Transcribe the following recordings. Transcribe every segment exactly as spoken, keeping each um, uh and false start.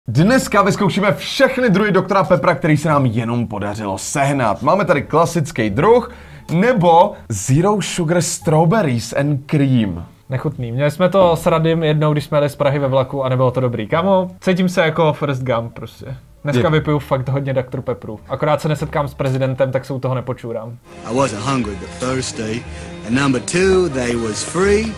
Dneska vyzkoušíme všechny druhy doktora Peppera, který se nám jenom podařilo sehnat. Máme tady klasický druh, nebo Zero Sugar Strawberries and Cream. Nechutný. Měli jsme to s Radim jednou, když jsme jeli z Prahy ve vlaku a nebylo to dobrý. Kámo, cítím se jako Forrest Gump prostě. Dneska Je. vypiju fakt hodně doktor Pepperů. Akorát se nesetkám s prezidentem, tak se u toho nepočůrám. I wasn't hungry but thirsty. And number two, they was free.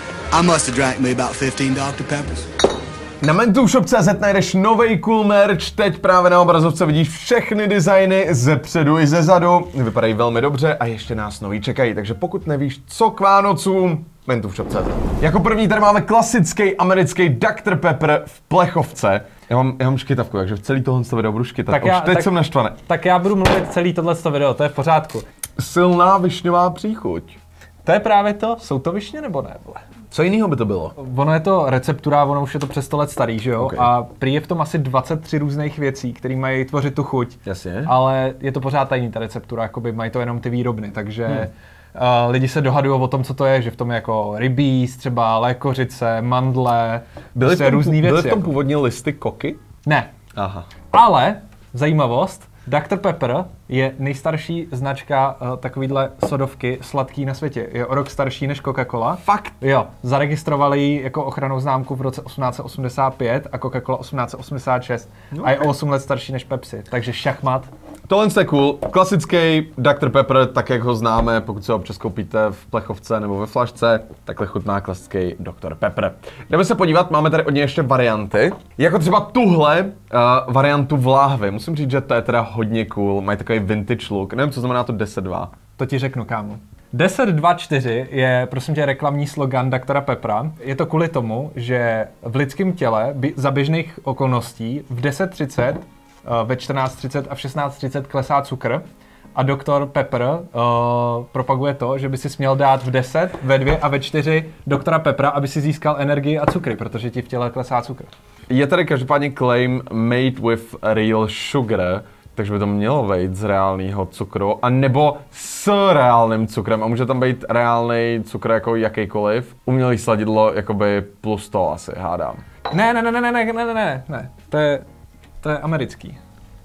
I must have drank me about fifteen doktor Peppers. Na mentooshop tečka cé zet najdeš nový cool merch, teď právě na obrazovce vidíš všechny designy ze předu i ze zadu, vypadají velmi dobře a ještě nás noví čekají, takže pokud nevíš co k Vánocům, mentooshop tečka cé zet. Jako první tady máme klasický americký doktor Pepper v plechovce. Já mám, já mám škytavku, takže v celý tohle video budu škytat, tak už já, teď tak, jsem naštvaný. Tak já budu mluvit celý tohleto video, to je v pořádku. Silná višňová příchuť. To je právě to, jsou to višně nebo ne? Co jiného by to bylo? Ono je to receptura, ono už je to přes sto let starý, že jo? Okay. A prý je v tom asi dvacet tři různých věcí, které mají tvořit tu chuť. Jasně. Ale je to pořád tajný ta receptura, jakoby mají to jenom ty výrobny, takže hmm. uh, lidi se dohadují o tom, co to je, že v tom je jako rybíz, třeba lékořice, mandle, byly v tom, různý věci. Byly v tom jako. původně listy koky? Ne. Aha. Ale, zajímavost, doktor Pepper je nejstarší značka uh, takovýhle sodovky sladký na světě. Je o rok starší než Coca-Cola. Fakt? Jo, zaregistrovali ji jako ochrannou známku v roce osmnáct set osmdesát pět a Coca-Cola osmnáct set osmdesát šest. Okay. A je o osm let starší než Pepsi, takže šachmat. Tohle je cool. Klasický doktor Pepper, tak jak ho známe, pokud se ho občas koupíte v plechovce nebo ve flašce, takhle chutná klasický doktor Pepper. Jdeme se podívat, máme tady od něj ještě varianty. Jako třeba tuhle uh, variantu v láhvi. Musím říct, že to je teda hodně cool. Mají takový vintage look. Nevím, co znamená to deset dva. To ti řeknu, kámo. deset dva čtyři je, prosím tě, reklamní slogan doktora Peppera. Je to kvůli tomu, že v lidském těle za běžných okolností v deset třicet, ve čtrnáct třicet a v šestnáct třicet klesá cukr a doktor Pepper uh, propaguje to, že by si směl dát v deset, ve dvě a ve čtyři doktora Peppera, aby si získal energii a cukry, protože ti v těle klesá cukr. Je tady každopádně claim made with real sugar, takže by to mělo být z reálného cukru, a nebo s reálným cukrem. A může tam být reálný cukr jako jakýkoliv. Umělý sladidlo jakoby plus to asi, hádám. Ne, ne, ne, ne, ne, ne, ne, ne, ne. To je, to je americký.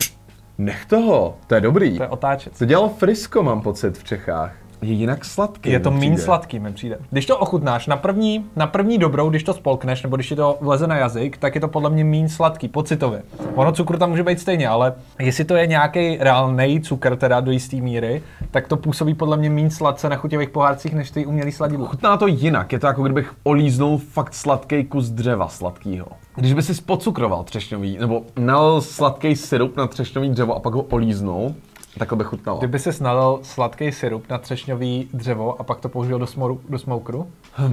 Nech toho, to je dobrý. To je otáčec. To dělalo Frisco, mám pocit, v Čechách. Je jinak sladký. Je to méně sladký, mi přijde. Když to ochutnáš na první, na první dobrou, když to spolkneš, nebo když ti to vleze na jazyk, tak je to podle mě méně sladký, pocitově. Ono cukru tam může být stejně, ale jestli to je nějaký reálný cukr, teda do jisté míry, tak to působí podle mě méně sladce na chuťových pohárcích, než ty umělý sladidlo. Chutná to jinak, je to jako kdybych olíznul fakt sladký kus dřeva sladkýho. Když by si pocukroval třešňový, nebo nalil sladký syrup na třešňový dřevo a pak ho olíznul, takhle by chutnalo. Kdyby si nalil sladký syrup na třešňový dřevo a pak to použil do, smoru, do smokeru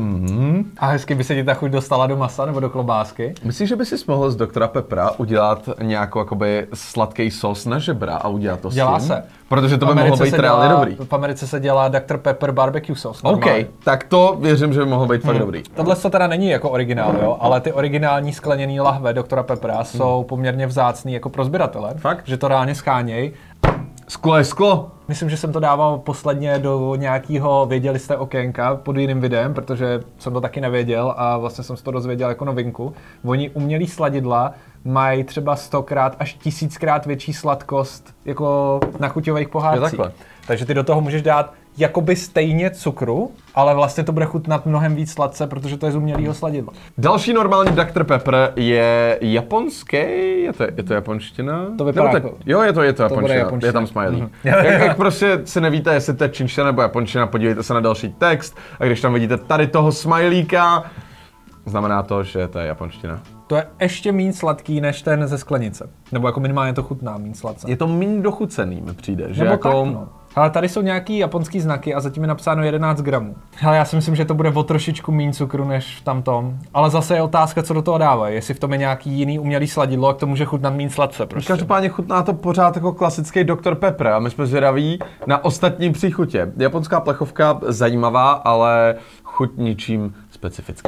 hmm. a hezky by se ti ta chuť dostala do masa nebo do klobásky. Myslíš, že by si mohl z doktora Peppera udělat nějakou jakoby sladký sos na žebra a udělat to Dělá s tím? se. Protože to by mohlo být reálně dobrý. V Americe se dělá doktor Pepper barbecue sos. OK, tak to věřím, že by mohlo být fakt hmm. dobrý. Tohle to teda není jako originál, jo, ale ty originální skleněný lahve doktora Peppera jsou hmm. poměrně vzácný jako pro sběratele. Fakt? Že to reálně scháněj. Sklo je sklo. Myslím, že jsem to dával posledně do nějakého věděli jste okénka pod jiným videem, protože jsem to taky nevěděl a vlastně jsem si to dozvěděl jako novinku. Oni umělý sladidla mají třeba stokrát až tisíckrát větší sladkost jako na chuťových pohádcích. Takže ty do toho můžeš dát jakoby stejně cukru, ale vlastně to bude chutnat mnohem víc sladce, protože to je z umělého sladidla. Další normální doktor Pepper je japonský, je to, je to japonština? To vypadá jako, jo, je to, je to, to japonština. japonština, je tam smiley. Mm-hmm. jak, jak prostě si nevíte, jestli to je čínština nebo japonština, podívejte se na další text a když tam vidíte tady toho smajlíka, znamená to, že to je japonština. To je ještě méně sladký než ten ze sklenice. Nebo jako minimálně to chutná méně sladce. Je to méně dochucený, mi přijde. Že nebo jako... tak, no. Ale tady jsou nějaký japonský znaky a zatím je napsáno jedenáct gramů. Ale já si myslím, že to bude o trošičku méně cukru než v tamtom. Ale zase je otázka, co do toho dávají. Jestli v tom je nějaký jiný umělý sladidlo, a k tomu může chutnat méně sladce. Prostě. Každopádně chutná to pořád jako klasický doktor Pepper a my jsme zvědaví na ostatní příchutě. Japonská plechovka zajímavá, ale chuť ničím specifická.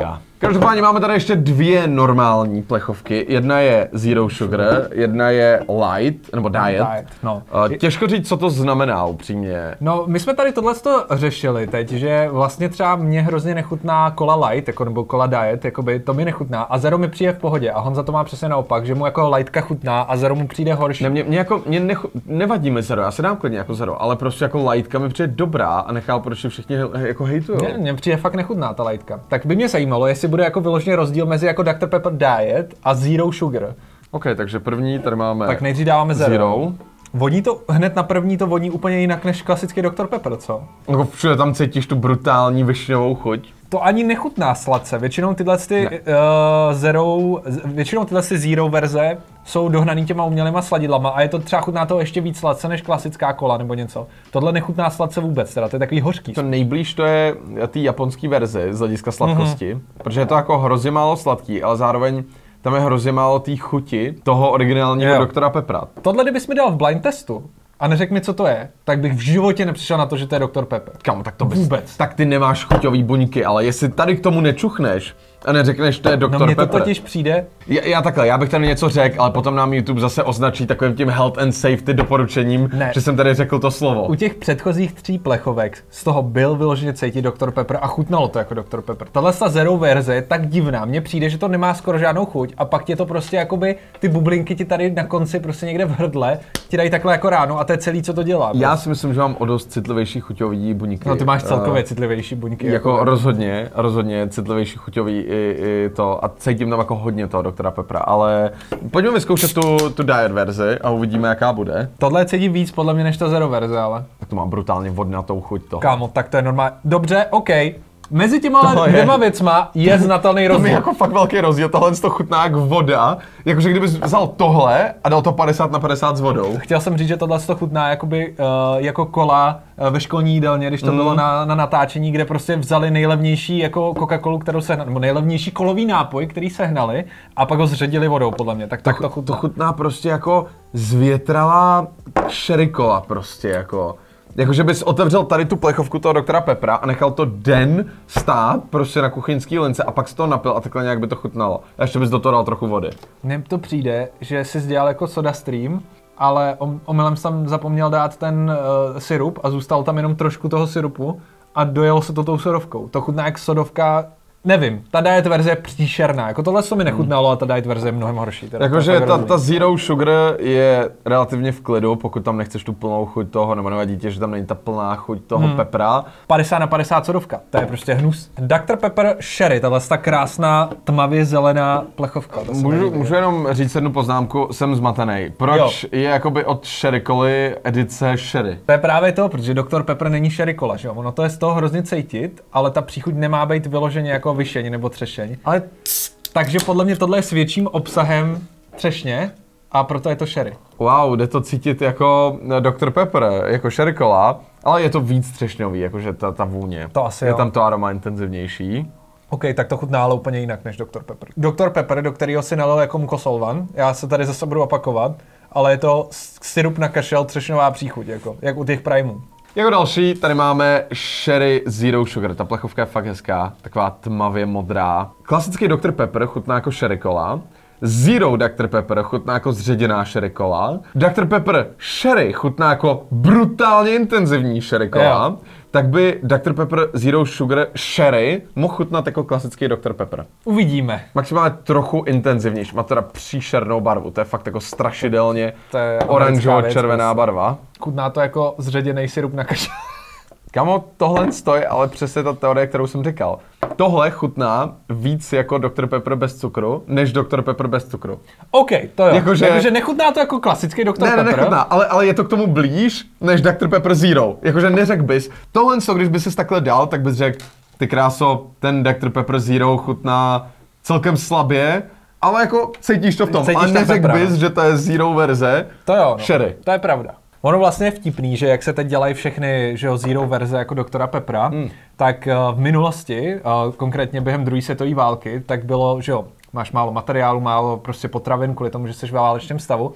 Každopádně máme tady ještě dvě normální plechovky. Jedna je Zero Sugar, jedna je Light, nebo Diet. Diet, no. Uh, těžko říct, co to znamená upřímně. No, my jsme tady tohle řešili teď, že vlastně třeba mě hrozně nechutná cola light, jako, nebo cola diet, jakoby, to mi nechutná a zero mi přijde v pohodě a Honza to má přesně naopak, že mu jako lightka chutná a zero mu přijde horší. Ne, mě, mě, jako, mě nechu, nevadí mi zero, já si dám klidně jako zero, ale prostě jako lightka mi přijde dobrá a nechal, proč všichni jako hejtujou. Ne, mně přijde fakt nechutná ta lightka. Tak by mě zajímalo, jestli bude jako vyloženě rozdíl mezi jako doktor Pepper Diet a Zero Sugar. OK, takže první tady máme Tak nejdřív dáváme zero. zero. Voní to, hned na první to voní úplně jinak než klasický doktor Pepper, co? Jako všude tam cítíš tu brutální višňovou chuť. To ani nechutná sladce, většinou tyhle ty, uh, zero, většinou tyhle ty zero verze jsou dohnaný těma umělýma sladidlama a je to třeba chutná toho ještě víc sladce než klasická kola nebo něco. Tohle nechutná sladce vůbec, teda to je takový hořký. To nejblíž to je té japonské verzi z hlediska sladkosti, mm-hmm. protože je to jako hrozně málo sladký, ale zároveň tam je hrozně málo té chuti toho originálního doktora Peppera. Tohle kdybys mi dal v blind testu a neřekl mi, co to je, tak bych v životě nepřišel na to, že to je doktor Pepper. Kamo, tak to bys, vůbec. Tak ty nemáš chuťový buňky, ale jestli tady k tomu nečuchneš a neřekneš, to je doktor No mně Pepper. to totiž přijde. Já, já takhle, já bych tady něco řekl, ale potom nám YouTube zase označí takovým tím health and safety doporučením, Ne. že jsem tady řekl to slovo. U těch předchozích tří plechovek z toho byl vyloženě cítit doktor Pepper a chutnalo to jako doktor Pepper. Tahle ta zero verze je tak divná, mně přijde, že to nemá skoro žádnou chuť a pak tě to prostě jakoby ty bublinky ti tady na konci prostě někde v hrdle ti dají takhle jako ráno a to je celý, co to dělá. Já si myslím, že mám o dost citlivější chuťový buňky. No ty máš celkově uh, citlivější buňky. Jako, jako rozhodně, rozhodně citlivější chuťový i, i to a cítím tam jako hodně toho doktora Peppera, ale pojďme vyzkoušet tu, tu diet verzi a uvidíme, jaká bude. Tohle cítí víc podle mě než ta zero verze, ale. Tak to má brutálně vodnatou chuť toho. Kámo, tak to je normálně. Dobře, OK. Mezi těma dvěma věcma je znatelný rozdíl. To je jako fakt velký rozdíl, tohle to chutná jak voda, jakože kdybys vzal tohle a dal to padesát na padesát s vodou. Chtěl jsem říct, že tohle to chutná jakoby, uh, jako kola uh, ve školní jídelně, když to mm. bylo na, na natáčení, kde prostě vzali nejlevnější jako Coca-Colu, kterou sehnali, nebo nejlevnější kolový nápoj, který sehnali a pak ho zředili vodou, podle mě. Tak, tak to, to chutná. To chutná prostě jako zvětralá sherry cola prostě jako. Jakože bys otevřel tady tu plechovku toho doktora Peppera a nechal to den stát prostě na kuchyňský lince a pak si to napil a takhle nějak by to chutnalo. A ještě bys do toho dal trochu vody. Mně to přijde, že jsi dělal jako Soda Stream, ale omylem jsem zapomněl dát ten uh, syrup a zůstal tam jenom trošku toho syrupu a dojelo se to tou sodovkou. To chutná jak sodovka. Nevím, ta diet verze je příšerná, jako tohle se mi nechutnalo a ta diet verze je mnohem horší. Jakože ta, ta Zero Sugar je relativně v klidu, pokud tam nechceš tu plnou chuť toho, nebo nevadí tě, že tam není ta plná chuť toho hmm. Peppera. padesát na padesát sodovka, to je prostě hnus. doktor Pepper Sherry, tahle ta krásná tmavě zelená plechovka. Můžu, můžu jenom říct jednu poznámku, jsem zmatený. Proč jo. je jakoby od Sherry Coly edice Sherry? To je právě to, protože doktor Pepper není Sherry Cola, že jo? Ono to je z toho hrozně cítit, ale ta příchuť nemá být vyloženě jako vyšeň nebo třešeň. Ale takže podle mě tohle je s větším obsahem třešně a proto je to sherry. Wow, jde to cítit jako doktor Pepper, jako sherry cola, ale je to víc třešňový, jakože ta, ta vůně. To asi je jo. tam to aroma intenzivnější. OK, tak to chutná ale úplně jinak než doktor Pepper. doktor Pepper, do kterého si nalil jako mukosolvan, já se tady zase budu opakovat, ale je to syrup na kašel, třešňová příchuť, jako, jak u těch primů. Jako další tady máme Sherry Zero Sugar, ta plechovka je fakt hezká, taková tmavě modrá. Klasický doktor Pepper chutná jako sherry cola, Zero doktor Pepper chutná jako zředěná sherry cola, doktor Pepper Sherry chutná jako brutálně intenzivní sherry cola, jo. Tak by doktor Pepper Zero Sugar Sherry mohl chutnat jako klasický doktor Pepper. Uvidíme. Maximálně trochu intenzivnější, má teda příšernou barvu, to je fakt jako strašidelně oranžovo-červená barva. Chutná to jako zředěnej syrup na kašel. Kamo, tohle stojí, ale přesně ta teorie, kterou jsem říkal. Tohle chutná víc jako doktor Pepper bez cukru, než doktor Pepper bez cukru. OK, to jo. Jakože Jakože nechutná to jako klasický doktor ne, Pepper. Ne, nechutná, ale, ale je to k tomu blíž, než doktor Pepper Zero. Jakože neřekl bys, tohle, když bys se takhle dal, tak bys řekl, ty kráso, ten doktor Pepper Zero chutná celkem slabě, ale jako cítíš to v tom. Cítíš a neřekl bys, že to je Zero verze, to jo, no. Sherry. To je pravda. Ono vlastně je vtipný, že jak se teď dělají všechny, že jo, Zero verze jako doktora Peppera, hmm. tak uh, v minulosti, uh, konkrétně během druhé světové války, tak bylo, že jo, máš málo materiálu, málo prostě potravin kvůli tomu, že jsi ve válečném stavu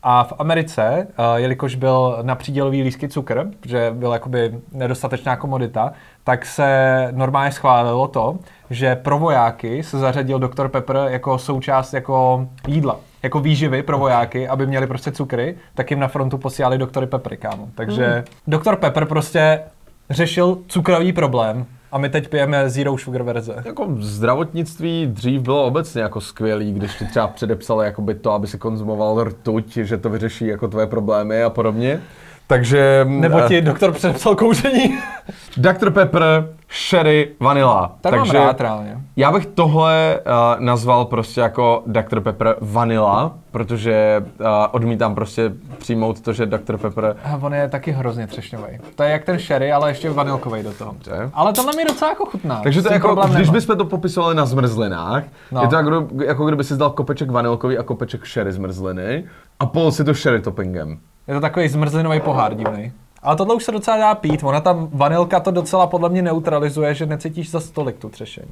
A v Americe, jelikož byl na přídělový lístky cukr, že byl jakoby nedostatečná komodita, tak se normálně schválilo to, že pro vojáky se zařadil doktor Pepper jako součást jako jídla, jako výživy pro vojáky, aby měli prostě cukry, tak jim na frontu posílali doktory Peppery, kámo. Takže mm. doktor Pepper prostě řešil cukrový problém a my teď pijeme zero sugar verze. Jako zdravotnictví dřív bylo obecně jako skvělý, když ti třeba předepsali jakoby to, aby si konzumoval rtuť, že to vyřeší jako tvoje problémy a podobně. Takže... Nebo ti doktor předepsal kouření. doktor Pepper, sherry, vanila. Tak takže mám rád reálně. Já bych tohle uh, nazval prostě jako doktor Pepper vanila, protože uh, odmítám prostě přijmout to, že doktor Pepper... A on je taky hrozně třešňový. To je jak ten sherry, ale ještě vanilkový do toho. Dobře. Ale tohle mi docela jako chutná. Takže to je jako, když bychom to popisovali na zmrzlinách, no. je to jako, jako kdyby si dal kopeček vanilkový a kopeček sherry zmrzliny a pol si to sherry toppingem. Je to takový zmrzlinový pohár divný. Ale tohle už se docela dá pít, ona tam vanilka to docela podle mě neutralizuje, že necítíš za stolik tu třešeň.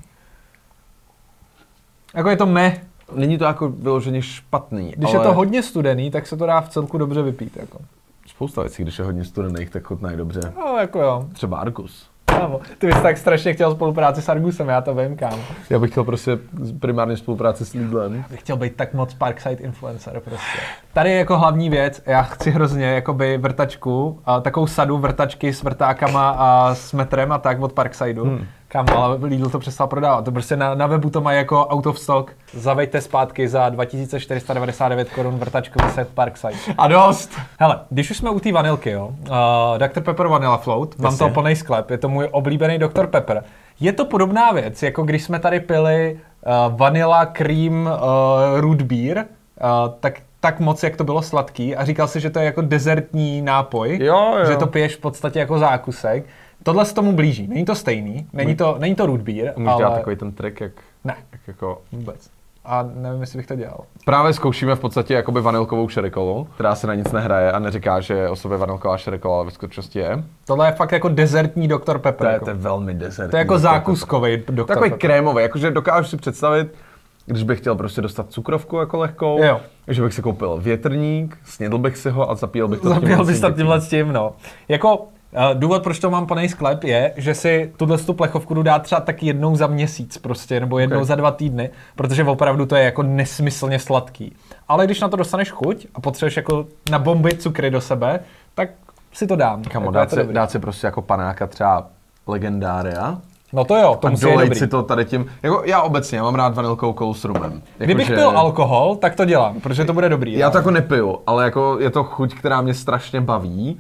Jako je to meh. Není to jako vyloženě špatný, Když ale... je to hodně studený, tak se to dá v celku dobře vypít. Jako. Spousta věcí, když je hodně studených, tak chutnají dobře. No, jako jo. Třeba Argus. Kámo, ty bys tak strašně chtěl spolupráci s Argusem, já to vím, kámo. Já bych chtěl prostě primárně spolupráci s Lidlem. Já bych chtěl být tak moc Parkside influencer prostě. Tady je jako hlavní věc, já chci hrozně jakoby vrtačku, a takovou sadu vrtačky s vrtákama a s metrem a tak od Parksideu. Hmm. Kámo, ale Lidl to přestal prodávat. To prostě na, na webu to má jako out of stock. Zaveďte zpátky za dva tisíce čtyři sta devadesát devět korun vrtačkový set Parkside. A dost! Hele, když už jsme u té vanilky, jo, uh, doktor Pepper Vanilla Float, mám toho plný sklep, je to můj oblíbený doktor Pepper. Je to podobná věc, jako když jsme tady pili uh, vanilla cream uh, root beer, uh, tak tak moc, jak to bylo sladký a říkal si, že to je jako dezertní nápoj, jo, jo. že to piješ v podstatě jako zákusek. Tohle se tomu blíží, není to stejný, není to, není to root beer, Můžeš ale... dělat takový ten trik, jak... Ne. Jak jako... Vůbec. A nevím, jestli bych to dělal. Právě zkoušíme v podstatě jakoby vanilkovou šerikolu, která se na nic nehraje a neříká, že o sobě vanilková šerikola, ale ve skutečnosti je. Tohle je fakt jako dezertní doktor Pepper. To je, jako. to je velmi dezertní. To je jako zákuskový doktor Takový Pepper. krémový, jakože dokážu si představit, když bych chtěl prostě dostat cukrovku jako lehkou, jo. že bych si koupil větrník, snědl bych si ho a zapíjel bych to Zapíjel bys to tímhle s tím, no. Jako uh, důvod, proč to mám plný sklep, je, že si tuhle tu plechovku jdu dát třeba tak jednou za měsíc prostě, nebo jednou okay. za dva týdny, protože opravdu to je jako nesmyslně sladký. Ale když na to dostaneš chuť a potřebuješ jako nabombit cukry do sebe, tak si to dám. Kamo, jako dát, si, dát si prostě jako panáka třeba Legendária. No to jo, to a musí být dobrý. si to tady tím, jako já obecně, já mám rád vanilkovou kolu s rumem. Jako Kdybych že... pil alkohol, tak to dělám, protože to bude dobrý. Já to jako nepiju, ale jako je to chuť, která mě strašně baví,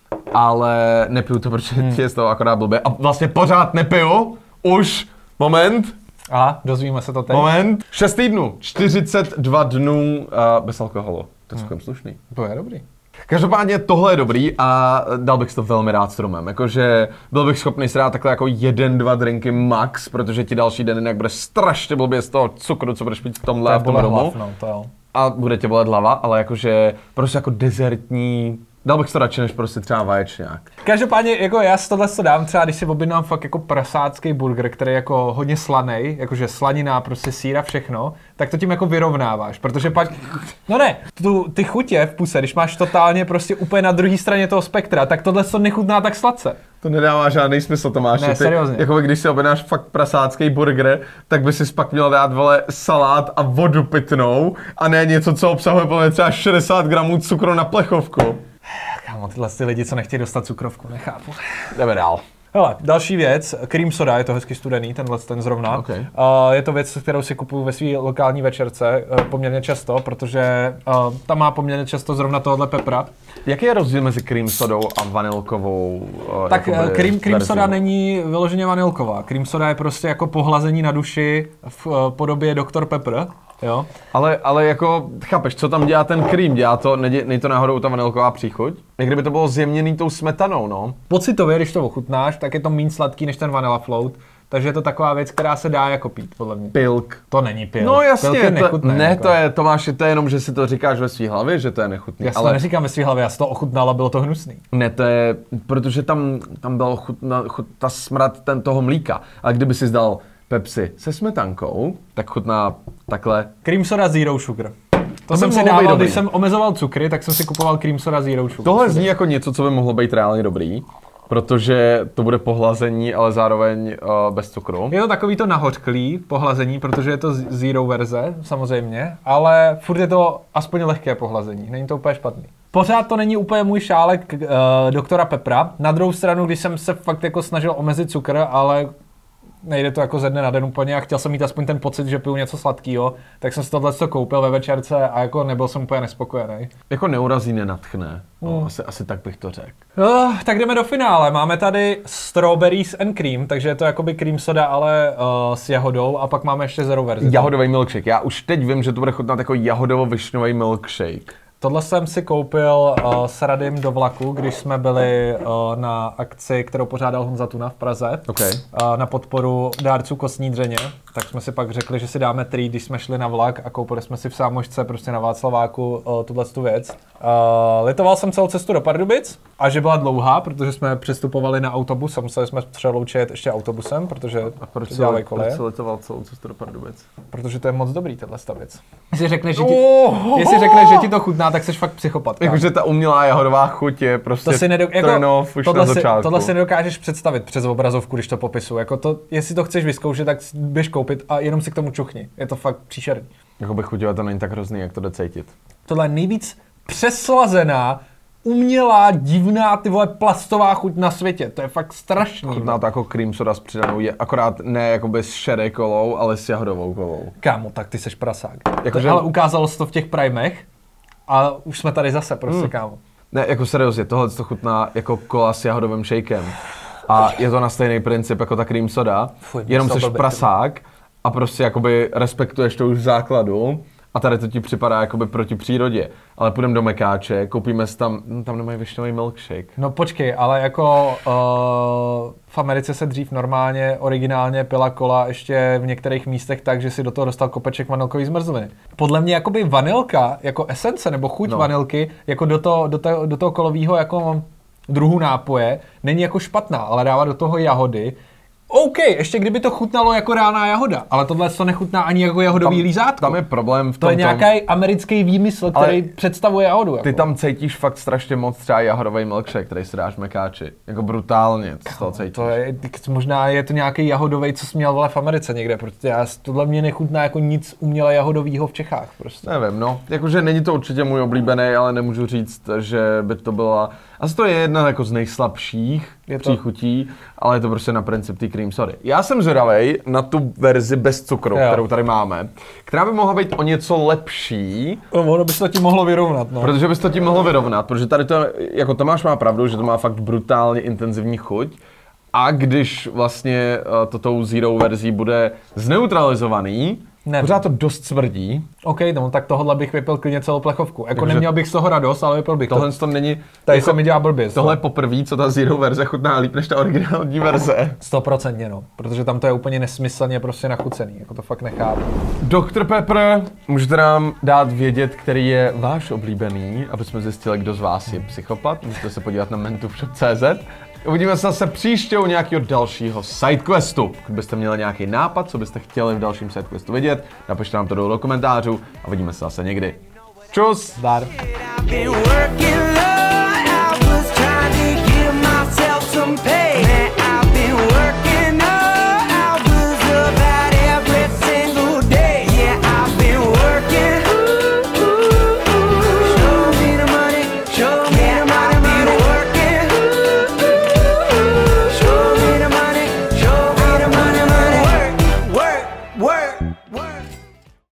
ale nepiju to, protože hmm. je z toho akorát blbě. A vlastně pořád nepiju, už, moment. A dozvíme se to teď. Moment, šest týdnů, čtyřicet dva dnů uh, bez alkoholu. To je celkem hmm. slušný. To je dobrý. Každopádně tohle je dobrý a dal bych si to velmi rád s rumem. Jakože byl bych schopný si dát takhle jako jeden, dva drinky max, protože ti další den jinak bude strašně blbě z toho cukru, co budeš mít v tomhle a v tom rumu. No, to jo. A bude tě bolet hlava, ale jakože prostě jako dezertní. Dal bych to radši, než prostě třeba vaječňák. Každopádně, jako já si tohle to dám třeba, když si objednám fakt jako prasácký burger, který je jako hodně slanej, jakože slanina, prostě síra, všechno, tak to tím jako vyrovnáváš, protože pak, no ne, tu, ty chutě v puse, když máš totálně prostě úplně na druhé straně toho spektra, tak tohle to nechutná tak sladce. To nedává žádný smysl, Tomáš. Ne, ty, seriózně. Jako když si objednáš fakt prasácký burger, tak by si pak měl dát, vole, salát a vodu pitnou a ne něco, co obsahuje plně třeba šedesát gramů cukru na plechovku. Kámo, tyhle ty lidi, co nechtějí dostat cukrovku, nechápu. Jdeme dál. Hele, další věc, cream soda, je to hezky studený, tenhle ten zrovna. Okay. Uh, je to věc, kterou si kupuju ve své lokální večerce uh, poměrně často, protože uh, tam má poměrně často zrovna tohle pepra. Jaký je rozdíl mezi cream sodou a vanilkovou? Uh, tak uh, cream, cream verzi? soda není vyloženě vanilková. Cream soda je prostě jako pohlazení na duši v uh, podobě doktor Pepper. Jo? Ale, ale jako, chápeš, co tam dělá ten cream? Dělá to, není to náhodou ta vanilková příchuť? Jak kdyby to bylo zjemněný tou smetanou, no. Pocitově, když to ochutnáš, tak je to méně sladký než ten vanilla float. Takže je to taková věc, která se dá jako pít, podle mě. Pilk. To není pilk. No jasně, Pilk je to, nechutný, ne, jako. to je, Tomáš, to je jenom, že si to říkáš ve svý hlavě, že to je nechutný. Já si ale... to neříkám ve svý hlavě, já si to ochutnal a bylo to hnusný. Ne, to je, protože tam, tam byl chutna, chut, ta smrad ten toho mlíka. A kdyby si dal Pepsi se smetankou, tak chutná takhle. Cream soda zero sugar. To jsem si dával, když jsem omezoval cukry, tak jsem si kupoval cream soda zero sugar. Tohle zní jako něco, co by mohlo být reálně dobrý, protože to bude pohlazení, ale zároveň uh, bez cukru. Je to takový to nahořklý pohlazení, protože je to zero verze, samozřejmě, ale furt je to aspoň lehké pohlazení, není to úplně špatný. Pořád to není úplně můj šálek uh, doktora Pepra. Na druhou stranu, když jsem se fakt jako snažil omezit cukr, ale nejde to jako ze dne na den úplně a chtěl jsem mít aspoň ten pocit, že piju něco sladkého, tak jsem si tohle koupil ve večerce a jako nebyl jsem úplně nespokojený. Jako neurazí, nenatchne. No, Hmm. asi, asi tak bych to řekl. Uh, tak jdeme do finále. Máme tady strawberries and cream, takže je to jakoby cream soda, ale uh, s jahodou a pak máme ještě zero verzi. Jahodový milkshake. Já už teď vím, že to bude chutnat jako jahodovo-višňový milkshake. Tohle jsem si koupil uh, s Radim do vlaku, když jsme byli uh, na akci, kterou pořádal Honza Tuna v Praze, Okay. uh, na podporu dárců kostní dřeně. Tak jsme si pak řekli, že si dáme treat, když jsme šli na vlak a koupili jsme si v Sámošce prostě na Václaváku uh, tuhle tu věc. Uh, litoval jsem celou cestu do Pardubic a že byla dlouhá, protože jsme přestupovali na autobus a museli jsme přeloučit ještě autobusem, protože A proč to se dělávají koleje. letoval celou cestu do Pardubic? Protože to je moc dobrý, tahle věc. Jestli řekneš, že ti, jestli řekneš, že ti to chutná, tak jsi fakt psychopat. kámo. Jakože ta umělá jahodová chuť je prostě To si nedok- jako, turn off už tohle, na si, začátku. tohle si nedokážeš představit přes obrazovku, když to popisu. Jako to, jestli to chceš vyzkoušet, tak běž koupit a jenom si k tomu čuchni. Je to fakt příšerný. Jako bych chutěla, to není tak hrozný, jak to jde cítit. Tohle je nejvíc přeslazená, umělá, divná, ty vole, plastová chuť na světě. To je fakt strašný. Chutná to jako cream soda s přidanou, je akorát ne jakoby s šedé kolou, ale s jahodovou kolou. Kámo, tak ty seš prasák. Jako, To- že- Ale ukázalo se to v těch primech a už jsme tady zase prostě, Hmm. kámo. Ne, jako seriózně, tohle to chutná jako kola s jahodovým shakem. A je to na stejný princip jako ta cream soda, Fuj, jenom to jsi blbě, prasák a prostě jakoby respektuješ to už v základu a tady to ti připadá jakoby proti přírodě. Ale půjdeme do Mekáče, koupíme si tam, no, tam nemají višňový milkshake. No počkej, ale jako uh, v Americe se dřív normálně, originálně pila kola ještě v některých místech tak, že si do toho dostal kopeček vanilkový zmrzliny. Podle mě jakoby vanilka, jako esence nebo chuť No. vanilky, jako do toho, do toho, do toho kolového jako druhu nápoje, není jako špatná, ale dává do toho jahody. OK, ještě kdyby to chutnalo jako reálná jahoda, ale tohle to nechutná ani jako jahodový Tam- lízátko. Tam je problém v To tom, je nějaký americký výmysl, Ale který představuje jahodu. Jako. ty tam cítíš fakt strašně moc třeba jahodový milkshake, který si dáš v Mekáči. Jako brutálně z toho cítíš. To je, možná je to nějaký jahodový, co jsi měl vole v Americe někde, protože já, tohle mě nechutná jako nic uměle jahodovýho v Čechách prostě. Nevím, no. Jakože není to určitě můj oblíbený, ale nemůžu říct, že by to byla... Asi to je jedna jako z nejslabších Je to- příchutí, ale je to prostě na princip té cream sody. Já jsem zvědavej na tu verzi bez cukru, Jo. kterou tady máme, která by mohla být o něco lepší, No, ono by se to tím mohlo vyrovnat, no. protože bys to tím mohlo vyrovnat, protože tady to, jako Tomáš má pravdu, že to má fakt brutálně intenzivní chuť. A když vlastně uh, to tou zero verzí bude zneutralizovaný, Nevím. pořád to dost smrdí. OK, no, tak tohle bych vypil klidně celou plechovku. Jako Jakože- neměl bych z toho radost, ale vypil bych Tohle to. to není... Tady jako- se mi dělá blbě. Tohle je poprvé, co ta zero verze chutná líp než ta originální verze. Stoprocentně, no. Protože tam to je úplně nesmyslně prostě nachucený. Jako to fakt nechápu. doktor Pepper, můžete nám dát vědět, který je váš oblíbený, aby jsme zjistili, kdo z vás je psychopat. Můžete se podívat na mentuvshop tečka cé zet. Uvidíme se zase příště u nějakého dalšího sidequestu. Pokud byste měli nějaký nápad, co byste chtěli v dalším sidequestu vidět, napište nám to dolů do komentářů a vidíme se zase někdy. Čus! Zdar. I've been working, Lord, I was trying to give myself some pay.